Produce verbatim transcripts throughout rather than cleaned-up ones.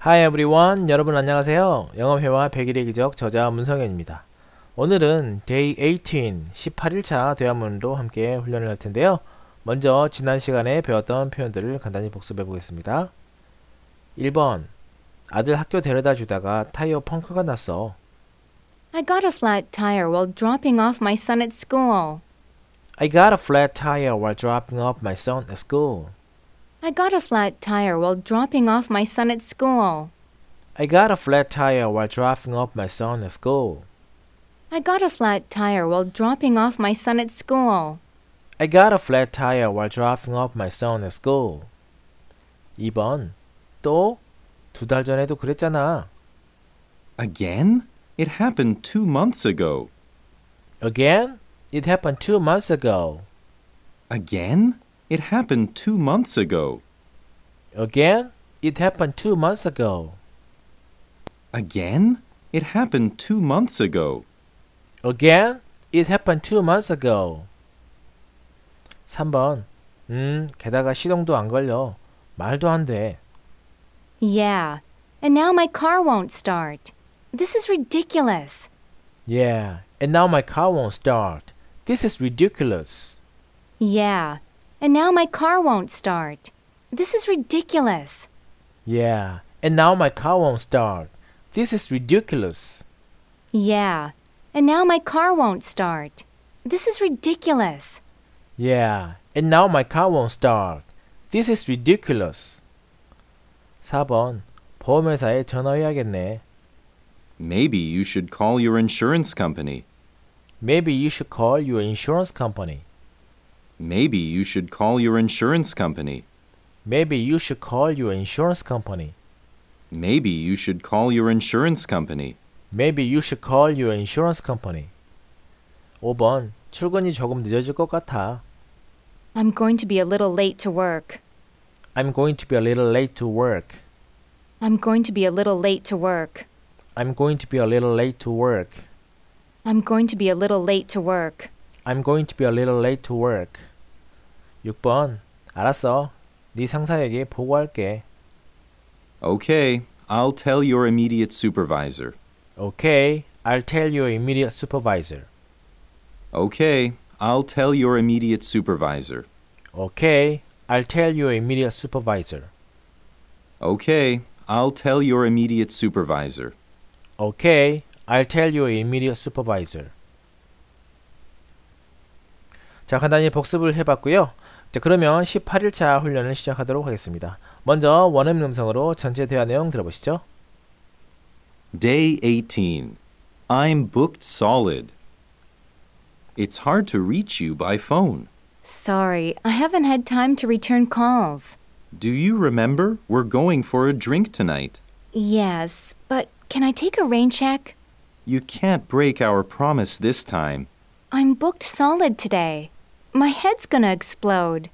Hi everyone. 여러분 안녕하세요. 영어회화 백일의 기적 저자 문성현입니다. 오늘은 Day eighteen, 십팔 일차 대화문으로 함께 훈련을 할 텐데요. 먼저 지난 시간에 배웠던 표현들을 간단히 복습해 보겠습니다. 일 번. 아들 학교 데려다 주다가 타이어 펑크가 났어. I got a flat tire while dropping off my son at school. I got a flat tire while dropping off my son at school. I got a flat tire while dropping off my son at school. I got a flat tire while dropping off my son at school. I got a flat tire while dropping off my son at school. I got a flat tire while dropping off my son at school. 이 번. 또? 두 달 전에도 그랬잖아. Again? It happened two months ago. Again? It happened two months ago. Again? It happened two months ago. Again? It happened two months ago. Again? It happened two months ago. Again? It happened two months ago. 삼 번. 음, 게다가 시동도 안 걸려. 말도 안 돼. Yeah, and now my car won't start. This is ridiculous. Yeah, and now my car won't start. This is ridiculous. Yeah, and now my car won't start. This is ridiculous. Yeah, and now my car won't start. This is ridiculous. Yeah, and now my car won't start. This is ridiculous. Yeah, and now my car won't start. This is ridiculous. 사 번. 보험회사에 전화해야겠네. Maybe you should call your insurance company. Maybe you should call your insurance company. Maybe you should call your insurance company. Maybe you should call your insurance company. Maybe you should call your insurance company. Maybe you should call your insurance company. 오 번. 출근이 조금 늦어질 것 같아. I'm going to be a little late to work. I'm going to be a little late to work. I'm going to be a little late to work. I'm going to be a little late to work. I'm going to be a little late to work. I'm going to be a little late to work. 육 번. 알았어. 네 상사에게 보고할게. Okay, I'll tell your immediate supervisor. Okay, I'll tell your immediate supervisor. Okay, I'll tell your immediate supervisor. Okay, I'll tell your immediate supervisor. Okay, I'll tell your immediate supervisor. Okay, I'll tell your immediate supervisor. 자, 간단히 복습을 해봤고요. 자, 그러면 십팔 일차 훈련을 시작하도록 하겠습니다. 먼저 원어민 음성으로 전체 대화 내용 들어보시죠. Day eighteen. I'm booked solid. It's hard to reach you by phone. Sorry, I haven't had time to return calls. Do you remember? We're going for a drink tonight. Yes, but can I take a rain check? You can't break our promise this time. I'm booked solid today. My head's gonna explode.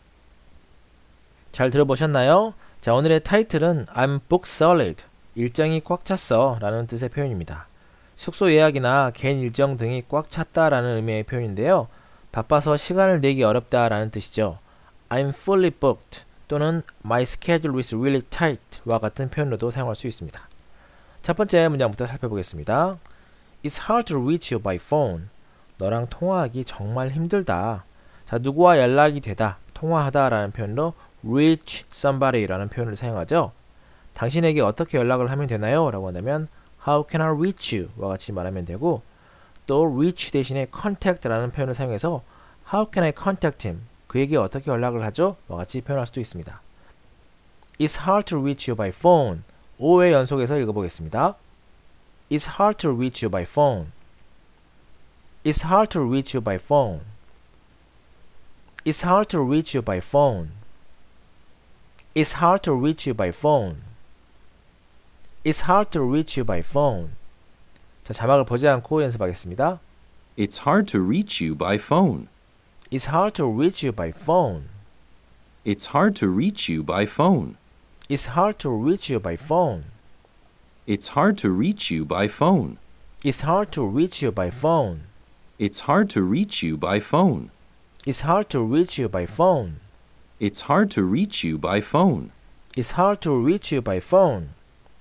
잘 들어보셨나요? 자, 오늘의 타이틀은 I'm booked solid. 일정이 꽉 찼어 라는 뜻의 표현입니다. 숙소 예약이나 개인 일정 등이 꽉 찼다 라는 의미의 표현인데요. 바빠서 시간을 내기 어렵다 라는 뜻이죠. I'm fully booked 또는 My schedule is really tight 와 같은 표현으로도 사용할 수 있습니다. 첫 번째 문장부터 살펴보겠습니다. It's hard to reach you by phone. 너랑 통화하기 정말 힘들다. 자, 누구와 연락이 되다, 통화하다 라는 표현으로 reach somebody 라는 표현을 사용하죠. 당신에게 어떻게 연락을 하면 되나요? 라고 한다면 How can I reach you? 와 같이 말하면 되고, 또 reach 대신에 contact 라는 표현을 사용해서 How can I contact him? 그에게 어떻게 연락을 하죠? 와 같이 표현할 수도 있습니다. It's hard to reach you by phone. 오 회 연속해서 읽어보겠습니다. It's hard to reach you by phone. It's hard to reach you by phone. It's hard to reach you by phone. It's hard to reach you by phone. It's hard to reach you by phone. 자, 자막을 보지 않고 연습하겠습니다. It's hard to reach you by phone. It's hard to reach you by phone. It's hard to reach you by phone. It's hard to reach you by phone. It's hard to reach you by phone. It's hard to reach you by phone. It's hard to reach you by phone. It's hard to reach you by phone. It's hard to reach you by phone. It's hard to reach you by phone.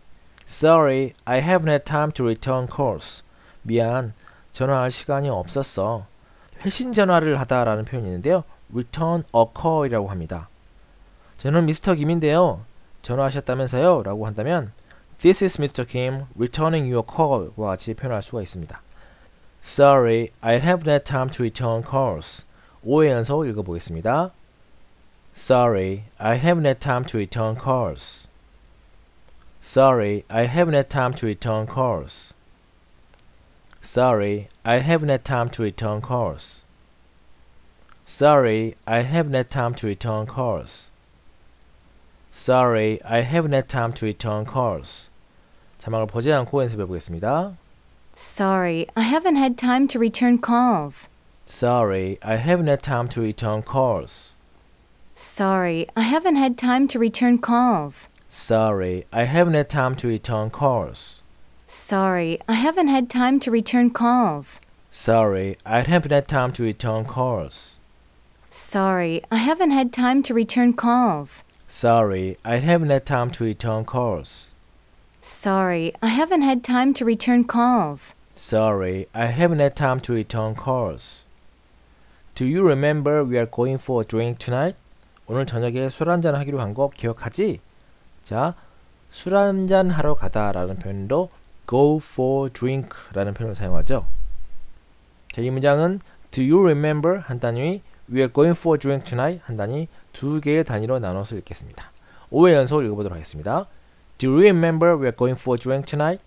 Sorry, I haven't had time to return calls. 미안, 전화할 시간이 없었어. 회신 전화를 하다라는 표현이 있는데요. return a call이라고 합니다. 저는 미스터 김인데요. 전화하셨다면서요? 라고 한다면 This is 미스터 Kim returning your call과 같이 표현할 수가 있습니다. Sorry, I haven't had time to return calls. 오 회 연속 읽어보겠습니다. Sorry, I haven't had time to return calls. Sorry, I haven't had time to return calls. Sorry, I haven't had time to return calls. Sorry, I haven't had time to return calls. Sorry, I haven't had time to return calls. 자막을 보지 않고 연습해 보겠습니다. Sorry, I haven't had time to return calls. Sorry, I haven't had time to return calls. Sorry, I haven't had time to return calls. Sorry, I haven't had time to return calls. Sorry, I haven't had time to return calls. Sorry, I haven't had time to return calls. Sorry, I haven't had time to return calls. Sorry, I haven't had time to return calls. Sorry, I haven't had time to return calls. Sorry, I haven't had time to return calls. Do you remember we are going for a drink tonight? 오늘 저녁에 술 한잔 하기로 한 거 기억하지? 자, 술 한잔 하러 가다라는 표현도 go for drink 라는 표현을 사용하죠. 자, 이 문장은 Do you remember 한 단위, We are going for a drink tonight 한 단위 두 개의 단위로 나눠서 읽겠습니다. 오 회 연속 읽어보도록 하겠습니다. Do you remember we are going for a drink tonight?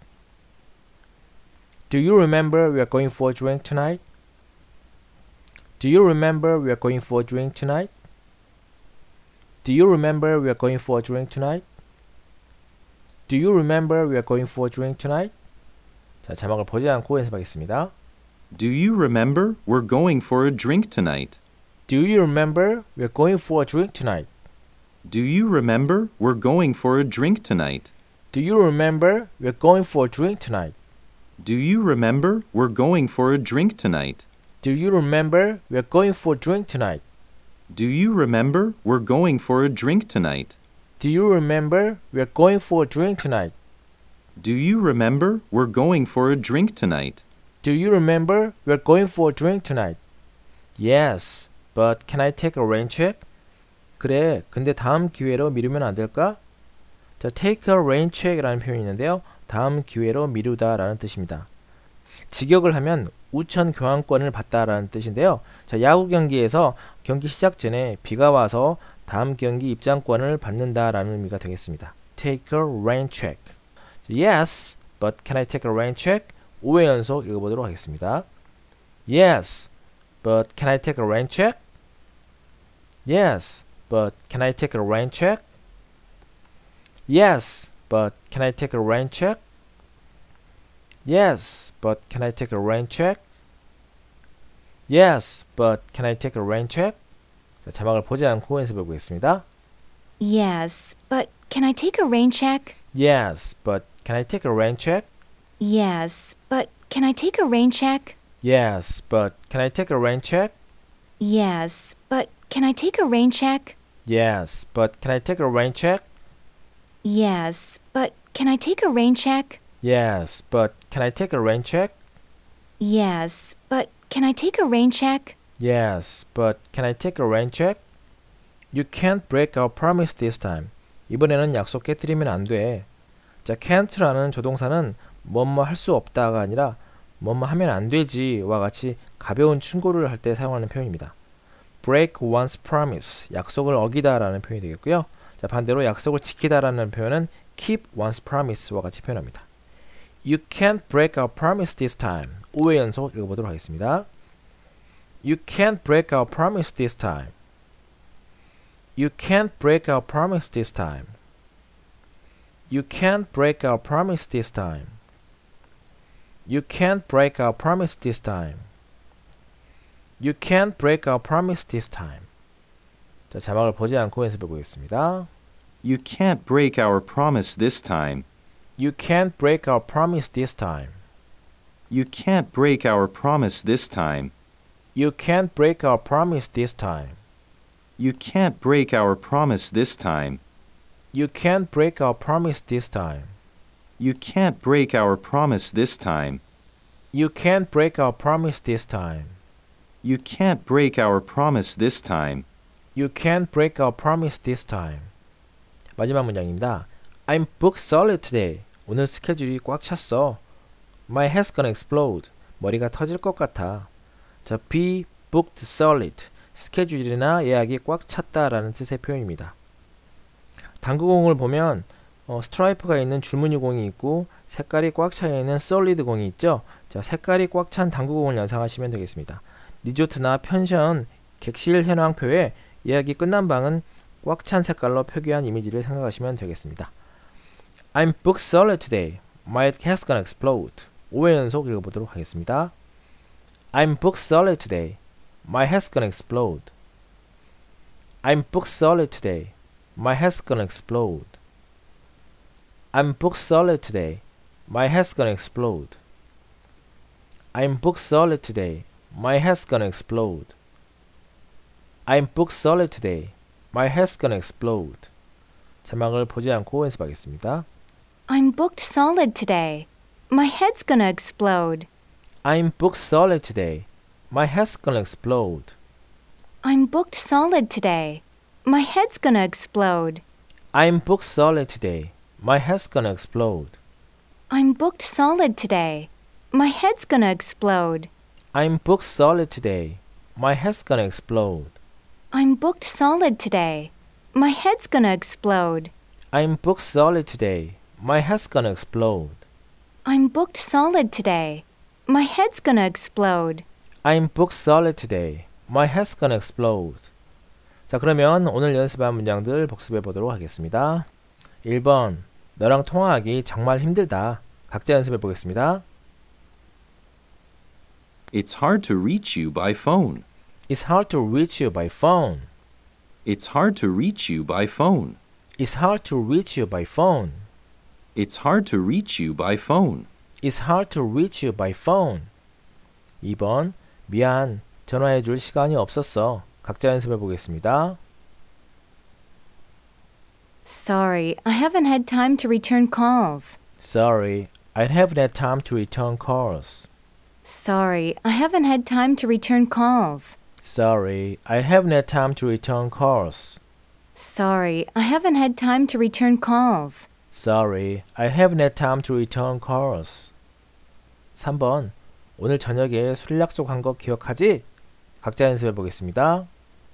Do you remember we are going for a drink tonight? Do you remember we are going for a drink tonight? Do you remember we are going for a drink tonight? Do you remember we are going for a drink tonight? 자, 자막을 보지 않고 연습하겠습니다. Do you remember we're going for a drink tonight? Do you remember we are going for a drink tonight? Do you remember we're going for a drink tonight? Do you remember we are going for a drink tonight? Do you remember we're going for a drink tonight? Do you remember we are going for a drink tonight? Do you remember we're going for a drink tonight? Do you remember we are going for a drink tonight? Do you remember we're going for a drink tonight? Do you remember we are going for a drink tonight? Yes, but can I take a rain check? 그래, 근데 다음 기회로 미루면 안 될까? 자, take a rain check이라는 표현이 있는데요. 다음 기회로 미루다 라는 뜻입니다. 직역을 하면 우천 교환권을 받다라는 뜻인데요. 자, 야구 경기에서 경기 시작 전에 비가 와서 다음 경기 입장권을 받는다라는 의미가 되겠습니다. Take a rain check. Yes, but can I take a rain check? 오 회 연속 읽어보도록 하겠습니다. Yes, but can I take a rain check? Yes, but can I take a rain check? Yes, but can I take a rain check? Yes, but can I take a rain check? Yes, but can I take a rain check? 자, 자막을 보지 않고 연습해 보겠습니다. Yes, but can I take a rain check? Yes, but can I take a rain check? Yes, but can I take a rain check? Yes, but can I take a rain check? Yes, but can I take a rain check? Yes, but can I take a rain check? Yes, but can I take a rain check? Yes, but can I take a rain check? Yes, but can I take a rain check? Yes, but can I take a rain check? You can't break our promise this time. 이번에는 약속 깨뜨리면 안 돼. 자, can't라는 조동사는 뭐뭐 할 수 없다가 아니라 뭐뭐 하면 안 되지와 같이 가벼운 충고를 할 때 사용하는 표현입니다. break one's promise, 약속을 어기다라는 표현이 되겠고요. 자, 반대로 약속을 지키다라는 표현은 keep one's promise와 같이 표현합니다. You can't break our promise this time. 오 회 연속 읽어보도록 하겠습니다. You can't break our promise this time. You can't break our promise this time. You can't break our promise this time. You can't break our promise this time. You can't break our promise this time. 자, 자막을 보지 않고 연습해 보겠습니다. You can't break our promise this time. You can't break our promise this time. You can't break our promise this time. You can't break our promise this time. You can't break our promise this time. You can't break our promise this time. You can't break our promise this time. You can't break our promise this time. You can't break our promise this time. You can't break our promise this time. 마지막 문장입니다. I'm booked solid today. 오늘 스케줄이 꽉 찼어. My head's gonna explode. 머리가 터질 것 같아. 자, be booked solid. 스케줄이나 예약이 꽉 찼다라는 뜻의 표현입니다. 당구공을 보면 어, 스트라이프가 있는 줄무늬 공이 있고 색깔이 꽉 차 있는 솔리드 공이 있죠. 자, 색깔이 꽉 찬 당구공을 연상하시면 되겠습니다. 리조트나 펜션 객실 현황표에 예약이 끝난 방은 꽉 찬 색깔로 표기한 이미지를 생각하시면 되겠습니다. I'm booked solid today. My head's gonna explode. 오 회 연속 읽어보도록 하겠습니다. I'm booked solid today. My head's gonna explode. I'm booked solid today. My head's gonna explode. I'm booked solid today. My head's gonna explode. I'm booked solid today. My head's gonna explode. I'm booked solid today. My head's gonna explode. 자막을 보지 않고 연습하겠습니다. I'm booked solid today. My head's gonna explode. I'm booked solid today. My head's gonna explode. I'm booked solid today. My head's gonna explode. I'm booked solid today. My head's gonna explode. I'm booked solid today. My head's gonna explode. I'm booked solid today. My head's gonna explode. I'm booked solid today. My head's gonna explode. I'm booked solid today. My head's gonna explode. I'm booked solid today. My head's gonna explode. I'm booked solid today. My head's gonna explode. 자, 그러면 오늘 연습한 문장들 복습해 보도록 하겠습니다. 일 번, 너랑 통화하기 정말 힘들다. 각자 연습해 보겠습니다. It's hard to reach you by phone. It's hard to reach you by phone. It's hard to reach you by phone. It's hard to reach you by phone. It's hard to reach you by phone. It's hard to reach you by phone. 이 번, 미안, 전화해 줄 시간이 없었어. 각자 연습해 보겠습니다. Sorry, I haven't had time to return calls. Sorry, I haven't had time to return calls. Sorry, I haven't had time to return calls. Sorry, I haven't had time to return calls. Sorry, I haven't had time to return calls. Sorry, I haven't had time to return calls. 삼 번, 오늘 저녁에 술 약속한 거 기억하지? 각자 연습해 보겠습니다.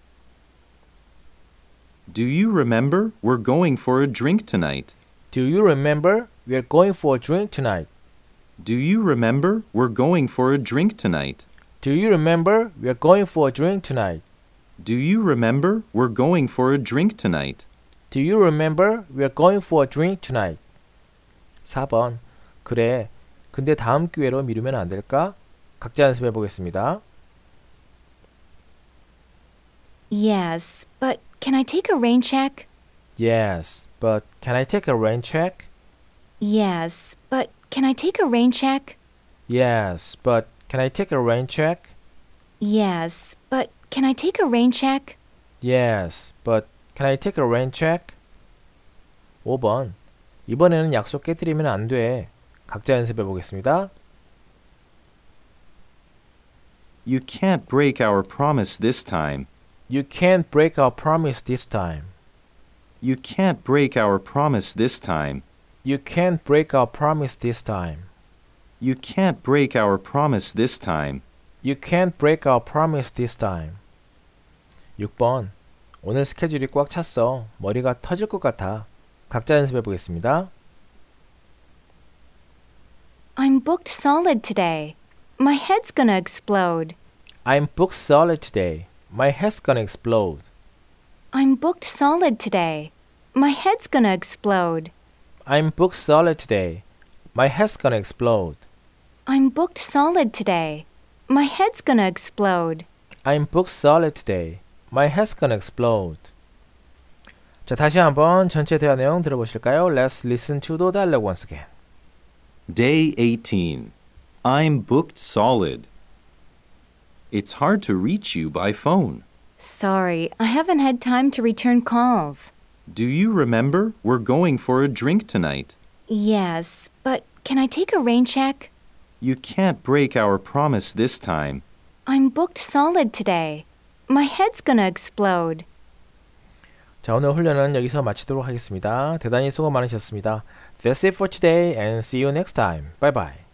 Do you remember? We're going for a drink tonight. Do you remember? We're going for a drink tonight. Do you remember? We're going for a drink tonight. Do you remember? We're going for a drink tonight. Do you remember? We're going for a drink tonight. Do you remember? We're going for a drink tonight. 사 번, 그래, 근데 다음 기회로 미루면 안 될까? 각자 연습해 보겠습니다. Yes, but can I take a rain check? Yes, but can I take a rain check? Yes, but can I take a rain check? Yes, but can I take a rain check? Yes, but can I take a rain check? Yes, but can I take a rain check? 오 번, 이번에는 약속 깨뜨리면 안 돼. 각자 연습해 보겠습니다. You can't break our promise this time. You can't break our promise this time. You can't break our promise this time. You can't break our promise this time. You can't break our promise this time. You can't break our promise this time. 육 번, 오늘 스케줄이 꽉 찼어. 머리가 터질 것 같아. 각자 연습해 보겠습니다. I'm booked solid today. My head's gonna explode. I'm booked solid today. My head's gonna explode. I'm booked solid today. My head's gonna explode. I'm booked solid today. My head's gonna explode. I'm booked solid today. My head's gonna explode. I'm booked solid today. My head's gonna explode. 자, 다시 한번 전체 대화 내용 들어보실까요? Let's listen to the dialogue once again. Day eighteen. I'm booked solid. It's hard to reach you by phone. Sorry, I haven't had time to return calls. Do you remember? We're going for a drink tonight. Yes, but can I take a rain check? You can't break our promise this time. I'm booked solid today. My head's gonna explode. 자, 오늘 훈련은 여기서 마치도록 하겠습니다. 대단히 수고 많으셨습니다. That's it for today and see you next time. Bye bye.